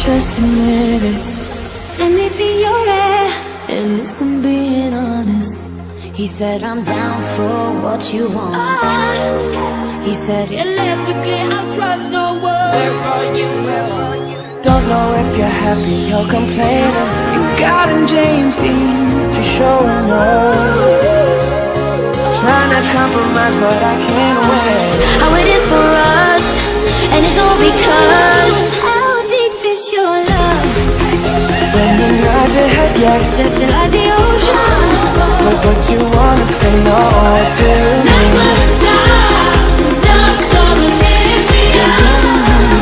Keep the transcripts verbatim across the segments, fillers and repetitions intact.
just admit it. Let me be your air, At least I'm being honest. he said I'm down for what you want. He said, yeah, let's be clear, I trust no word on you. Don't know if you're happy or complaining. You got in James Dean, you're showing up. Trying to compromise, but I can't win. How it is for us, and it's all because how deep is your love? When you nod your head yes, Searching like the ocean, but what you wanna say no, do you not mean? gonna stop, not gonna leave me alone.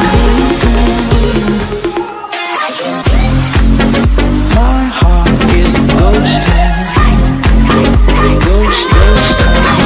My heart is a ghost town. Ghost, ghost town.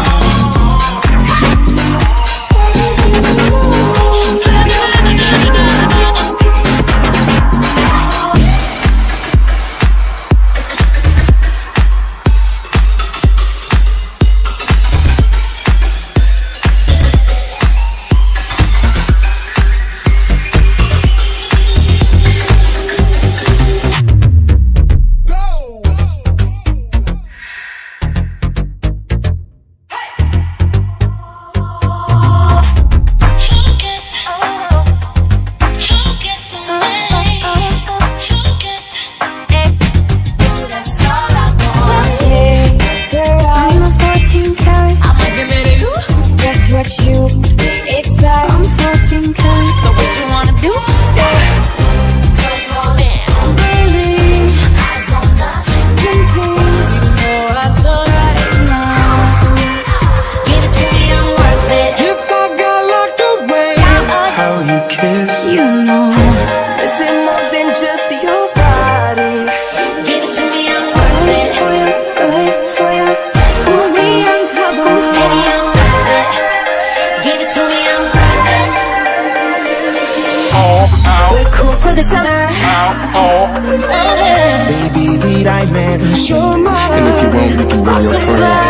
Baby, did I mention your mind? And if you won't, we can bring your friends.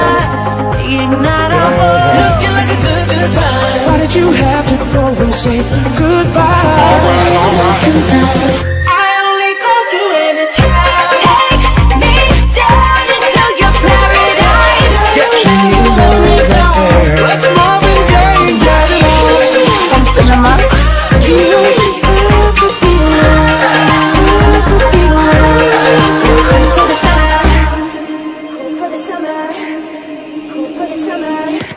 Ignite our world, looking like a good, good time. Why did you have to go and say goodbye? Alright, alright. I only call you anytime. Take me down into your paradise. Yeah, you know it right there. Let's Marvin Gaye, get it on. I'm feeling my you know you ever be alone, ever be alone. Cool for the summer, cool for the summer, cool for the summer.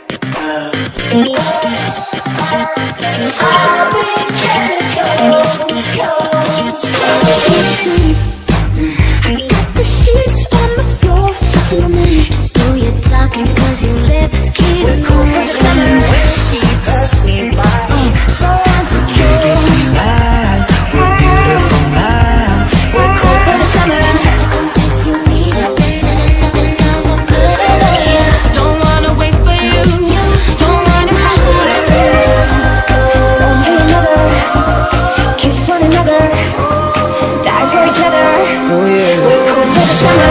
I've been getting close, close, close. I got the sheets on the floor, feel me. Just know you're talking 'cause your lips keep moving. When she passed me by, so insecure. Baby, tonight we're beautiful now. We're cool for the summer. If you need it, then I'ma put it on you. Don't wanna wait for you. Don't wanna hold it. Don't tell another. Kiss one another. Die for each other. Oh yeah. We're cool for the summer.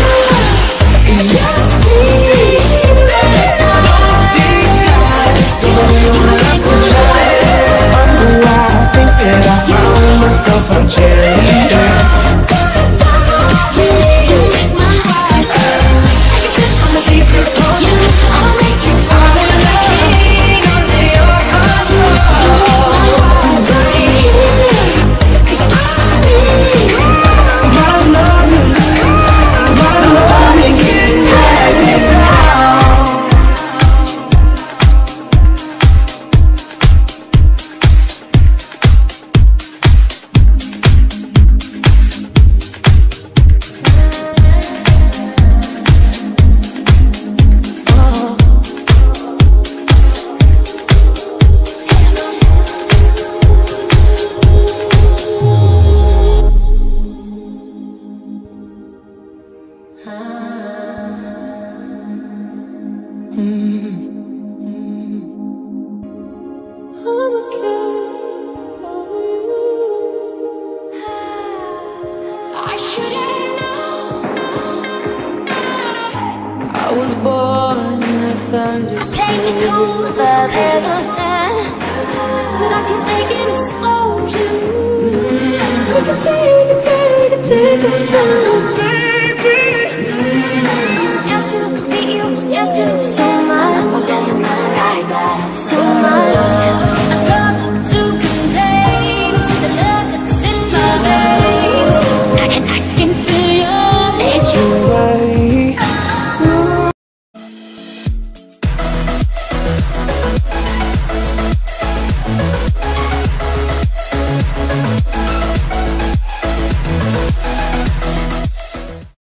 Yes, please. These skies, you have to try. Wonder why I think that I found myself a cheerleader. My heart. I'm a secret potion. I'll make you fall in love. King under your control. Right here. 'Cause I need My love, my love, and get back down. I should have known. I was born in a thunderstorm. Take me to the river, but I can make an explosion. We can take, we can take, we can take it down, baby. Used to be you, used to so much, so